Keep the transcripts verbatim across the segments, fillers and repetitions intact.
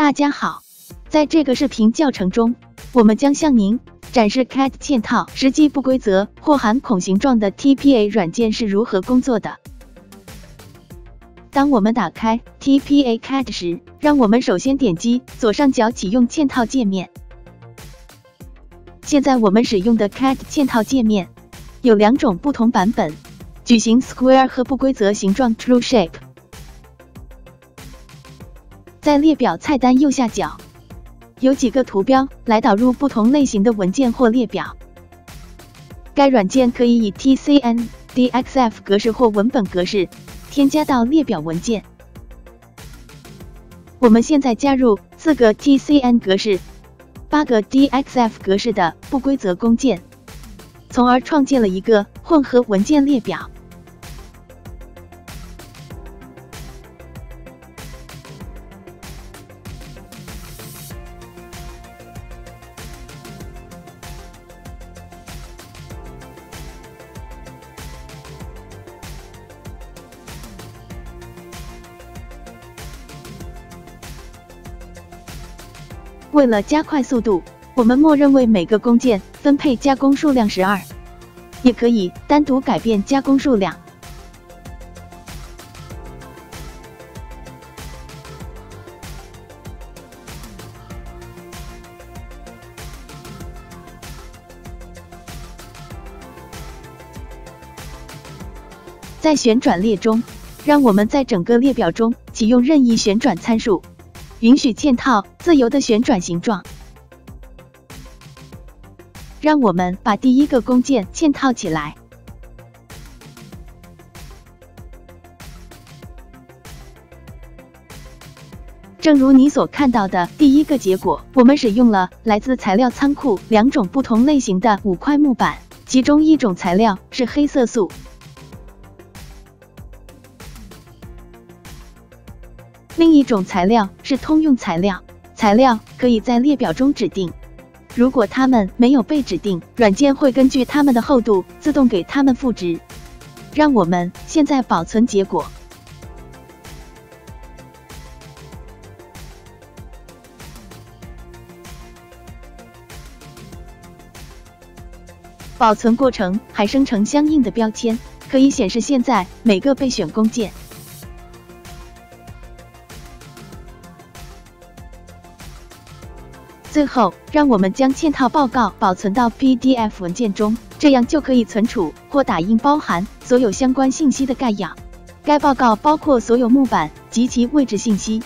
大家好，在这个视频教程中，我们将向您展示 C A D 嵌套实际不规则或含孔形状的 T P A 软件是如何工作的。当我们打开 T P A C A D 时，让我们首先点击左上角启用嵌套界面。现在我们使用的 C A D 嵌套界面有两种不同版本：矩形 Square 和不规则形状 Trueshape。在列表菜单右下角，有几个图标来导入不同类型的文件或列表。该软件可以以 T C N、D X F 格式或文本格式添加到列表文件。我们现在加入四个 T C N 格式、八个 D X F 格式的不规则工件，从而创建了一个混合文件列表。为了加快速度，我们默认为每个工件分配加工数量十二，也可以单独改变加工数量。在旋转列中，让我们在整个列表中启用任意旋转参数，允许嵌套自由的旋转形状。让我们把第一个工件嵌套起来。正如你所看到的第一个结果，我们使用了来自材料仓库两种不同类型的五块木板，其中一种材料是黑色素。另一种材料是通用材料，材料可以在列表中指定。如果它们没有被指定，软件会根据它们的厚度自动给它们赋值。让我们现在保存结果。保存过程还生成相应的标签，可以显示现在每个备选工件。最后，让我们将嵌套报告保存到 P D F 文件中，这样就可以存储或打印包含所有相关信息的概要。该报告包括所有木板及其位置信息。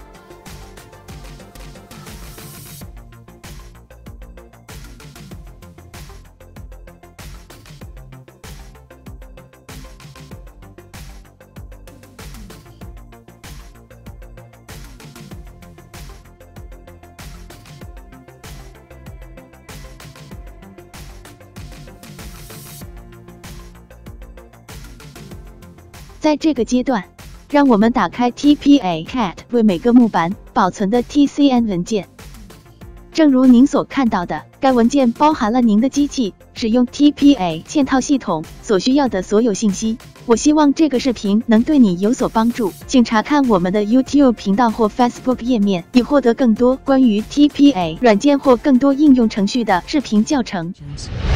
在这个阶段，让我们打开 T P A C A D 为每个木板保存的 T C N 文件。正如您所看到的，该文件包含了您的机器使用 T P A 嵌套系统所需要的所有信息。我希望这个视频能对你有所帮助，请查看我们的 YouTube 频道或 Facebook 页面，以获得更多关于 T P A 软件或更多应用程序的视频教程。